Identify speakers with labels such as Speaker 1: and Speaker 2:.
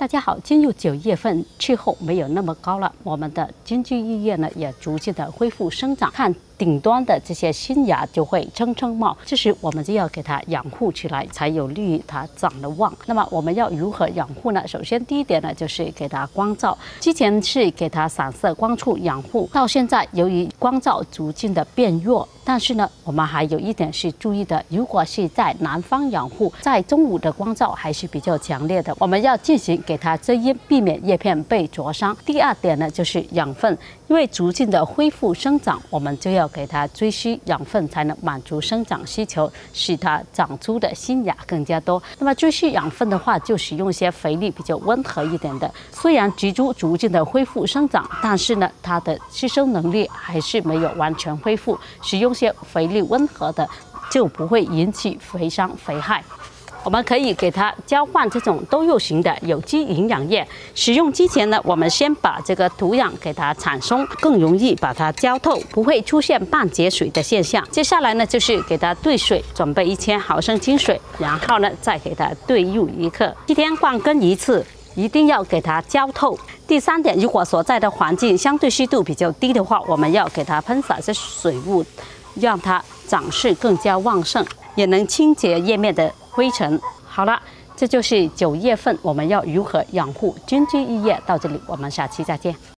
Speaker 1: 大家好，进入9月份，气候没有那么高了，我们的经济意愿呢也逐渐的恢复生长，看顶端的这些新芽就会蹭蹭冒，这时我们就要给它养护起来，才有利于它长得旺。那么我们要如何养护呢？首先第一点呢，就是给它光照。之前是给它散射光处养护，到现在由于光照逐渐的变弱，但是呢，我们还有一点是注意的，如果是在南方养护，在中午的光照还是比较强烈的，我们要进行给它遮阴，避免叶片被灼伤。第二点呢，就是养分，因为逐渐的恢复生长，我们就要给它追需养分，才能满足生长需求，使它长出的新芽更加多。那么追需养分的话，就使用一些肥力比较温和一点的。虽然植株逐渐的恢复生长，但是呢，它的吸收能力还是没有完全恢复。使用些肥力温和的，就不会引起肥伤肥害。我们可以给它交换这种多肉型的有机营养液。使用之前呢，我们先把这个土壤给它铲松，更容易把它浇透，不会出现半结水的现象。接下来呢，就是给它兑水，准备1000毫升清水，然后呢，再给它兑入1克，7天换更1次。一定要给它浇透。第3点，如果所在的环境相对湿度比较低的话，我们要给它喷洒些水雾，让它长势更加旺盛，也能清洁叶面的灰尘。好了，这就是9月份我们要如何养护经济异叶。到这里，我们下期再见。